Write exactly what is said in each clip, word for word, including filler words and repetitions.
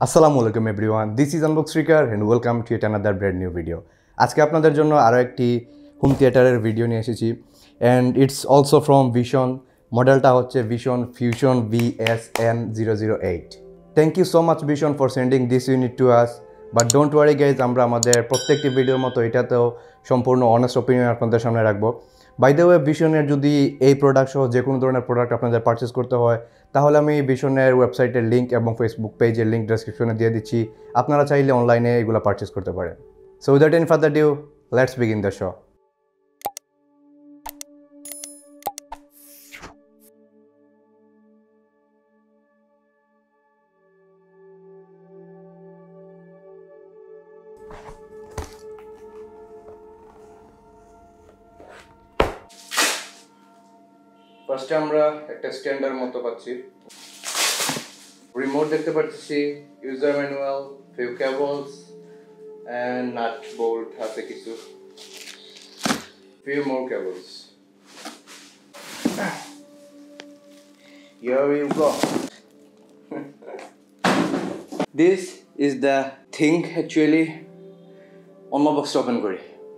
আসসালামু আলাইকুম everyone, this is unbox Shrikar and welcome to it another brand new video. আজকে আপনাদের জন্য আরও একটি হোম থিয়েটারের ভিডিও নিয়ে এসেছি and it's also from Vision. মডেলটা হচ্ছে Vision Fusion V S N zero zero eight. Thank you so much Vision for sending this unit to us, but don't worry guys, আমরা আমাদের প্রত্যেকটি ভিডিওর মতো এটাতেও সম্পূর্ণ অনেস্ট ওপিনিয়ন আপনাদের সামনে রাখবো। বাই দ্য ওয়ে, ভিশনের যদি এই প্রোডাক্ট সহ যে কোনো ধরনের প্রোডাক্ট আপনাদের পারচেস করতে হয় তাহলে আমি ভিশনের ওয়েবসাইটের লিঙ্ক এবং ফেসবুক পেজের লিঙ্ক ডেসক্রিপশনে দিয়ে দিচ্ছি, আপনারা চাইলে অনলাইনে এগুলো পারচেস করতে পারেন। So without any further due, let's begin the show. ফার্স্টে আমরা একটা স্ট্যান্ডার্ড মতো পাচ্ছি, রিমোট দেখতে পাচ্ছি, user manual, few cables and nut bolt আছে কিছু, few more cables. Here you go. This is the thing actually. অন্য বক্স ওপেন করি।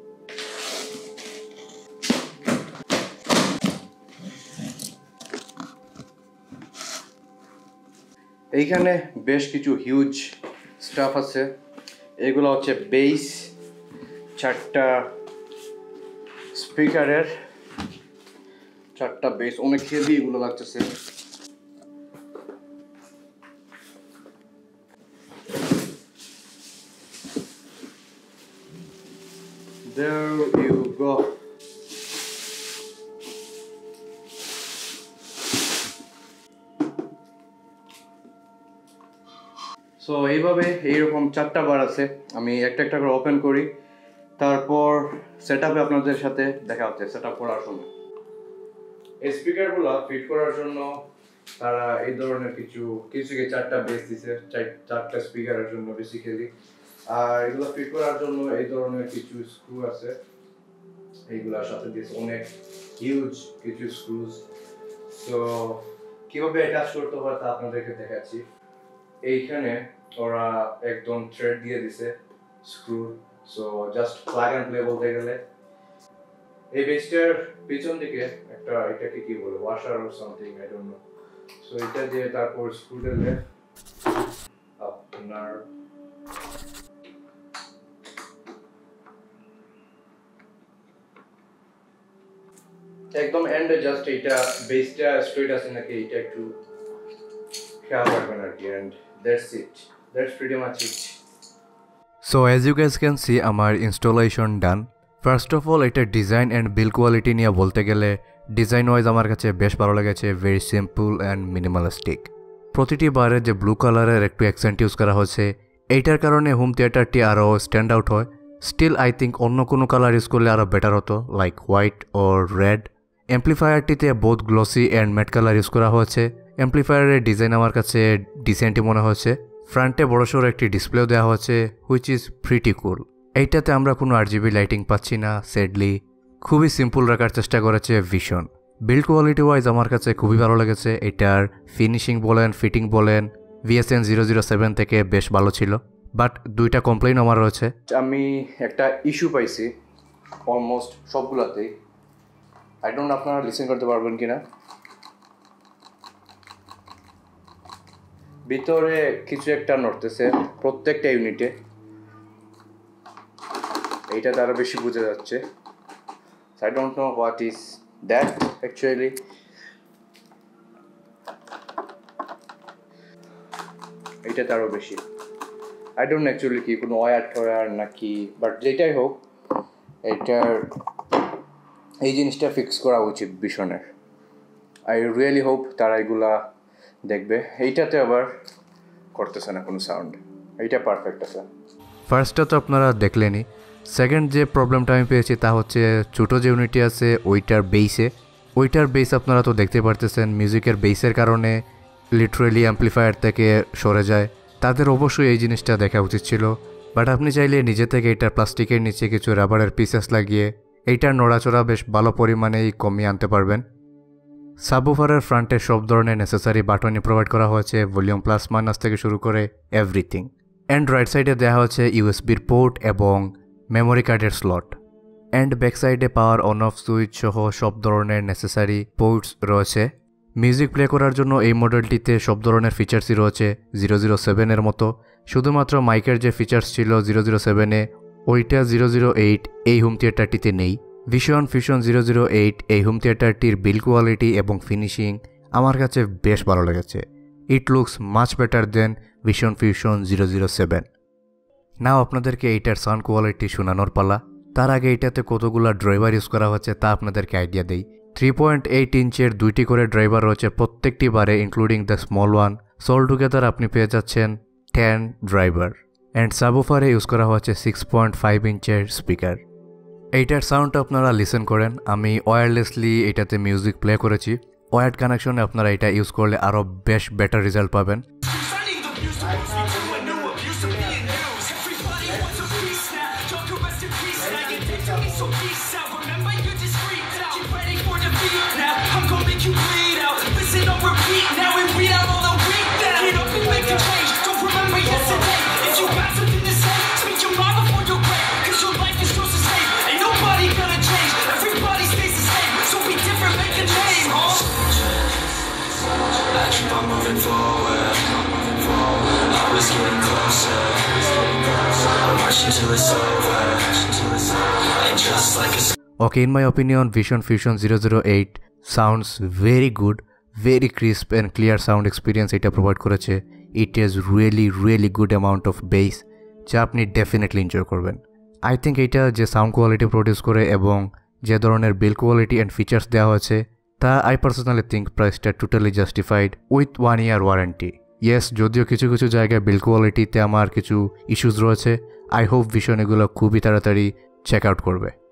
এইখানে বেশ কিছু হিউজ স্টাফ আছে। এগুলো হচ্ছে বেস, চারটা স্পিকারের, চারটা বেস, অনেক হেভি এগুলো লাগতেছে। There you go. সো এইভাবে এইরকম চারটা বার আছে, আমি একটা একটা করে ওপেন করি, তারপর সেট আপে আপনাদের সাথে দেখা হচ্ছে সেট আপ করার সময়। এই স্পিকারগুলো ফিট করার জন্য তারা এই ধরনের কিছু কিছু চারটা বেস দিছে, চারটা স্পিকারের জন্য বেসিক্যালি। আর এগুলো ফিট করার জন্য এই ধরনের কিছু স্ক্রু আছে, এইগুলোর সাথে দিয়েছে অনেক হিউজ কিছু স্ক্রুজ। সো কিভাবে অ্যাটাচ করতে হয় তা আপনাদেরকে দেখাচ্ছি। এইখানে ওরা একদম থ্রেড দিয়ে দিছে screw, so just plug and play বলতে গেলে। এই বেসটার পিছন দিকে একটা, এটাকে কি বলে, washer or something, I don't know. So এটা দিয়ে তারপর স্ক্রু দিলে আপনার একদম এন্ডে জাস্ট এটা বেসটা স্ট্রেট আছে নাকি এটা একটু খেয়াল রাখবেন আর কি। And that's it, that's pretty much it. So as you guys can see, আমার installation done. First of all, এটা ডিজাইন এন্ড বিল্ড কোয়ালিটি নিয়ে বলতে গেলে ডিজাইন ওয়াইজ আমার কাছে বেশ ভালো লেগেছে, ভেরি সিম্পল অ্যান্ড মিনিমালিস্টিক। প্রতিটি বারে যে ব্লু কালারের একটু অ্যাকসেন্ট ইউজ করা হয়েছে, এইটার কারণে হোম থিয়েটারটি আরও স্ট্যান্ড আউট হয়। স্টিল আই থিঙ্ক অন্য কোনো কালার ইউজ করলে আরও বেটার হতো, লাইক হোয়াইট ওর রেড। অ্যাম্প্লিফায়ারটিতে both glossy and matte colour use করা হয়েছে। অ্যাম্প্লিফায়ারের ডিজাইন আমার কাছে ডিসেন্টই মনে হয়েছে। ফ্রন্টে বড়সড় একটি ডিসপ্লেও দেওয়া হয়েছে, হুইচ ইজ প্রিটি কুল। এইটাতে আমরা কোনো আর জিবি লাইটিং পাচ্ছি না, স্যাডলি। খুবই সিম্পল রাখার চেষ্টা করেছে ভিশন। বিল্ড কোয়ালিটি ওয়াইজ আমার কাছে খুবই ভালো লেগেছে। এটার ফিনিশিং বলেন, ফিটিং বলেন, ভিএসএন জিরো জিরো সেভেন থেকে বেশ ভালো ছিল, বাট দুইটা কমপ্লেইন আমার রয়েছে। আমি একটা ইস্যু পাইছি অলমোস্ট সবগুলোতেই, আই ডোন্ট নো আপনারা লিসেন করতে পারবেন কিনা। ভিতরে কিছু একটা নড়তেছে প্রত্যেকটা ইউনিটে, এইটাতে আরো বেশি বোঝা যাচ্ছে। I don't know what is that actually. এইটাতে আরো বেশি, আই ডোন্ট নো অ্যাকচুয়ালি কি কোনো ওয়্যার টয়ার নাকি, বাট যেটাই হোক এইটার এই জিনিসটা ফিক্স করা উচিত ভিশনের। আই রিয়েলি হোপ তারা এগুলা দেখবে। এইটাতে আবার করতেছে না কোনো সাউন্ড, এইটা পারফেক্ট আছে। ফার্স্টটা তো আপনারা দেখলেনই। সেকেন্ড যে প্রবলেমটা আমি পেয়েছি তা হচ্ছে ছোটো যে ইউনিটি আছে ওইটার বেসে, ওইটার বেস আপনারা তো দেখতে পারতেছেন মিউজিকের বেসের কারণে লিটারেলি অ্যাম্প্লিফায়ার থেকে সরে যায়। তাদের অবশ্যই এই জিনিসটা দেখা উচিত ছিল, বাট আপনি চাইলে নিজে থেকে এটার প্লাস্টিকের নিচে কিছু রাবারের পিসেস লাগিয়ে এইটার নড়াচড়া বেশ ভালো পরিমাণেই কমিয়ে আনতে পারবেন। সাবউফারের ফ্রন্টে সব ধরনের নেসেসারি বাটনই প্রোভাইড করা হয়েছে, ভলিউম প্লাস মাইনাস থেকে শুরু করে এভরিথিং। অ্যান্ড রাইট সাইডে দেওয়া হচ্ছে ইউএসবির পোর্ট এবং মেমোরি কার্ডের স্লট। অ্যান্ড ব্যাক সাইডে পাওয়ার অন অফ সুইচ সহ সব ধরনের নেসেসারি পোর্টস রয়েছে। মিউজিক প্লে করার জন্য এই মডেলটিতে সব ধরনের ফিচার্সই রয়েছে জিরো জিরো সেভেনের মতো, শুধুমাত্র মাইকের যে ফিচার্স ছিল জিরো জিরো সেভেনে ওইটা জিরো জিরো এইট এই হোম থিয়েটারটিতে নেই। Vision Fusion zero zero eight এই হোম থিয়েটারটির বিল্ড কোয়ালিটি এবং ফিনিশিং আমার কাছে বেশ ভালো লেগেছে। It looks much better than Vision Fusion zero zero seven. Now আপনাদেরকে এইটার সাউন্ড কোয়ালিটি শোনানোর পালা। তার আগে এইটাতে কতগুলো ড্রাইভার ইউজ করা হচ্ছে তা আপনাদেরকে আইডিয়া দেই। থ্রি পয়েন্ট এইট ইঞ্চের দুইটি করে ড্রাইভার রয়েছে প্রত্যেকটি বারে, including the small one. So all together আপনি পেয়ে যাচ্ছেন টেন ড্রাইভার। অ্যান্ড সাবউফারে ইউজ করা হচ্ছে সিক্স পয়েন্ট ফাইভ ইঞ্চের স্পিকার। এইটার সাউন্ডটা আপনারা লিসেন করেন। আমি ওয়্যারলেসলি এটাতে মিউজিক প্লে করেছি। ওয়্যার্ড কানেকশনে আপনারা এটা ইউজ করলে আরও বেশ বেটার রেজাল্ট পাবেন। I'm moving forward, I was getting closer, I'm rushing till it's over, and just like a Okay, in my opinion, Vision Fusion zero zero eight sounds very good, very crisp and clear sound experience এটা provide করেছে। It has really really good amount of bass যা আপনি definitely enjoy করবেন। I think এটা যে sound quality produce করে এবং যে ধরনের বিল্ড কোয়ালিটি অ্যান্ড ফিচার্স দেওয়া হয়েছে তা আই পার্সোনালি থিঙ্ক প্রাইসটা totally justified with one year warranty. Yes, যদিও কিছু কিছু জায়গায় বিল্ড কোয়ালিটিতে আমার কিছু ইস্যুস রয়েছে, আই হোপ ভিশন এগুলো খুবই তাড়াতাড়ি চেক আউট করবে।